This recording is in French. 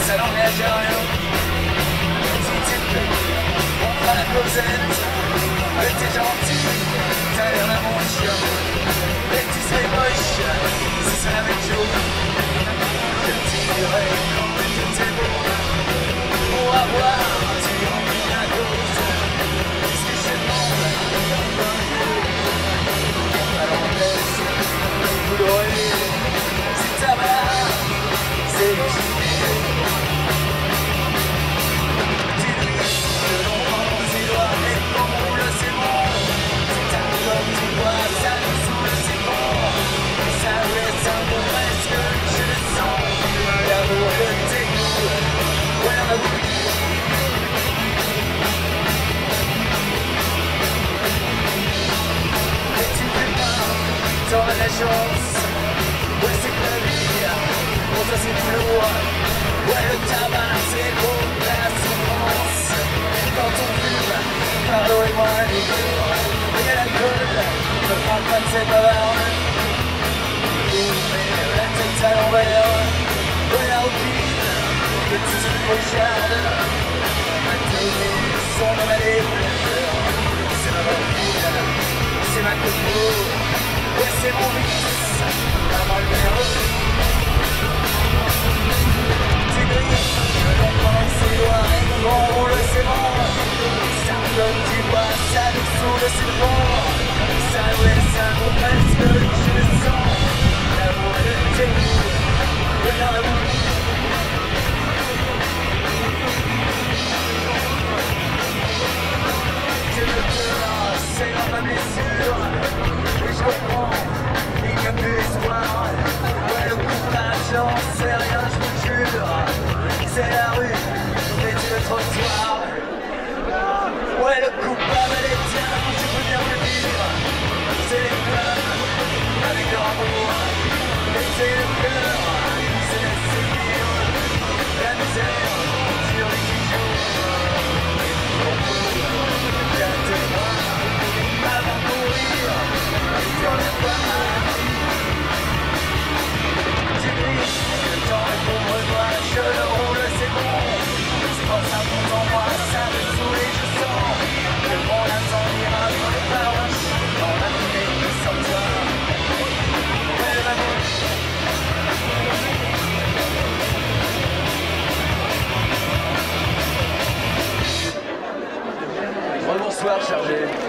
ça n'engage à rien. Si t'es plus, on fera la causette. Mais t'es gentil, t'as l'air d'un bon chien. Et tu serais moche, si ça n'avait Joe. Je te dirais quand tout est beau. Pour avoir, tu remplis la cause. Qu'est-ce que je te demande, alors laisse, vous l'aurez. C'est ta barre, c'est logique. T'auras de la chance, ouais c'est que la vie, pour toi c'est plus lourd, ouais le tabac c'est beau, la souffrance, quand on fume, pardonnez-moi les cours, et l'alcool, ne prends pas de cette bavarde, mais la tête à l'envers, ouais la routine, que tu te regardes, ma télé, son nom elle est c'est ma routine, c'est ma cosmo. Ouais, c'est mon vice, la malheureuse. Tu grilles, l'on prend ses doigts et on roule ses bras. Ça me donne du bois, ça nous saoule, c'est bon. Ça nous laisse un gros presque, je le sens. L'amour et le thé, et dans la bouche. C'est le cœur, c'est dans ma blessure. Je comprends, il n'y a plus d'espoir. Ouais, le courage, j'en sais rien, je vous jure. C'est la rue, et c'est le trottoir. Ouais, le coupable, elle est bien, tu peux bien le dire. C'est les flammes, avec leur amour. Et c'est le cœur, qui se laisse séduire. La misère, sur les qui jouent. Et pour bien te voir, avant de mourir. Sur les femmes, tu grilles, le temps est pour moi, je le roule, c'est bon. C'est quand ça monte en moi, ça me saoule et je sens que mon âme ira dans les paroches, dans la nuit qui sortira. Elle va bouche. Bonsoir, chargé.